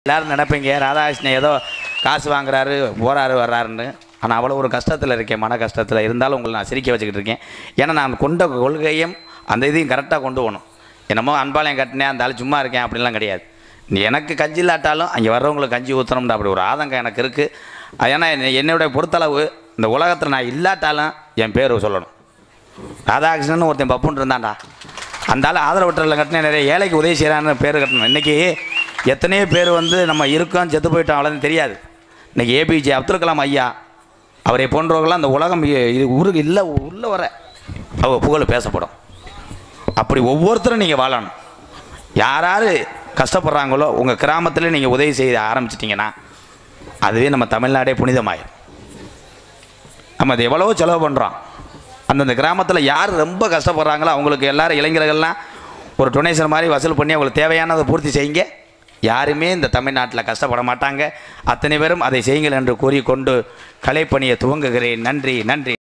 எல்லாரும் நினைப்பீங்க ராதாகிருஷ்ணன் ஏதோ காசு வாங்குறாரு போறாரு வர்றாருன்னு. ஆனால் அவ்வளோ ஒரு கஷ்டத்தில் இருக்கேன், மன கஷ்டத்தில் இருந்தாலும் உங்களை நான் சிரிக்க வச்சுக்கிட்டு இருக்கேன். ஏன்னா நான் கொண்ட கொள்கையும் அந்த இதையும் கரெக்டாக கொண்டு போகணும். என்னமோ அன்பாளையம் கட்டினேன் அந்த ஆள் சும்மா இருக்கேன் அப்படிலாம் கிடையாது. எனக்கு கஞ்சி இல்லாட்டாலும் அங்கே வர்றவங்களுக்கு கஞ்சி ஊற்றணும்னு அப்படி ஒரு ஆதங்கம் எனக்கு இருக்குது. ஏன்னா என்னுடைய பொறுத்தளவு இந்த உலகத்தில் நான் இல்லாட்டாலும் என் பேர் சொல்லணும். ராதாகிருஷ்ணன் ஒருத்தன் பப்புன்னு இருந்தான்டா, அந்த ஆள் ஆதரவற்றல கட்டினேன், நிறைய ஏழைக்கு உதவி செய்கிறான்னு பேர் கட்டணும். இன்றைக்கி எத்தனையோ பேர் நம்ம இருக்கோம் செத்து போயிட்டோம் அவ்வளோன்னு தெரியாது. இன்றைக்கி ஏபிஜே அப்துல் கலாம் ஐயா அவரை போன்றவர்களாம் அந்த உலகம் இது ஊருக்கு இல்லை உள்ளே வர அவர் புகழ் பேசப்படும். அப்படி ஒவ்வொருத்தரும் நீங்கள் வாழணும். யார் கஷ்டப்படுறாங்களோ உங்கள் கிராமத்தில் நீங்கள் உதவி செய்ய ஆரம்பிச்சிட்டிங்கன்னா அதுவே நம்ம தமிழ்நாடே புனிதமாயிடும். நம்ம அது எவ்வளவோ செலவு பண்ணுறோம். அந்தந்த கிராமத்தில் யார் ரொம்ப கஷ்டப்படுறாங்களோ அவங்களுக்கு எல்லோரும் இளைஞர்கள்லாம் ஒரு டொனேஷன் மாதிரி வசூல் பண்ணி அவங்களுக்கு தேவையானதை பூர்த்தி செய்யுங்க. யாருமே இந்த தமிழ்நாட்டில் கஷ்டப்பட மாட்டாங்க. அத்தனை பேரும் அதை செய்யுங்கள் என்று கூறிக்கொண்டு கலைப்பணியை துவங்குகிறேன். நன்றி நன்றி.